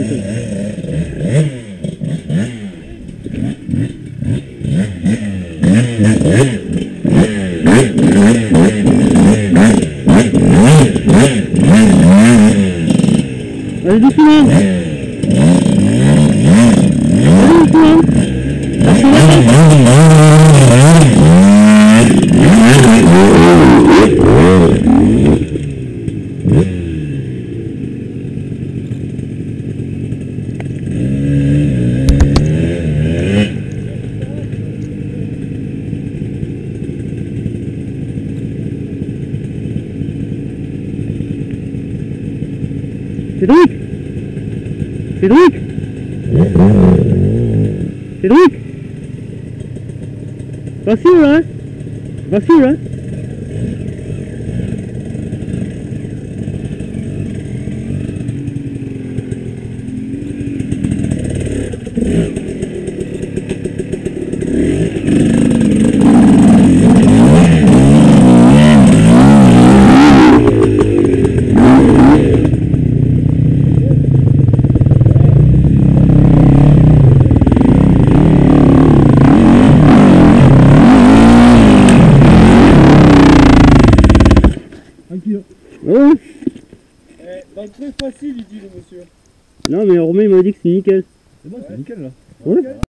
Allez, doucement. Cédric! Cédric! Cédric! Pas sûr, hein? Pas sûr, hein? Ouais. Dans le très facile, il dit le monsieur. Non mais Romain il m'a dit que c'est nickel. C'est bon, c'est nickel là. Ouais.